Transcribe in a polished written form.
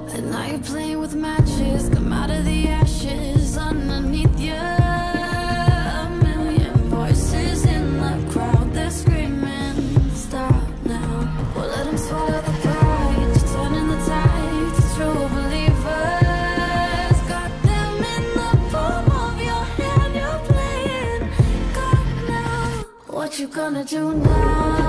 And now you're playing with matches. Come out of the ashes underneath you. A million voices in the crowd, they're screaming, stop now. Well, let them swallow the pride. You're turning the tide to true believers. Got them in the palm of your hand. You're playing God now. What you gonna do now?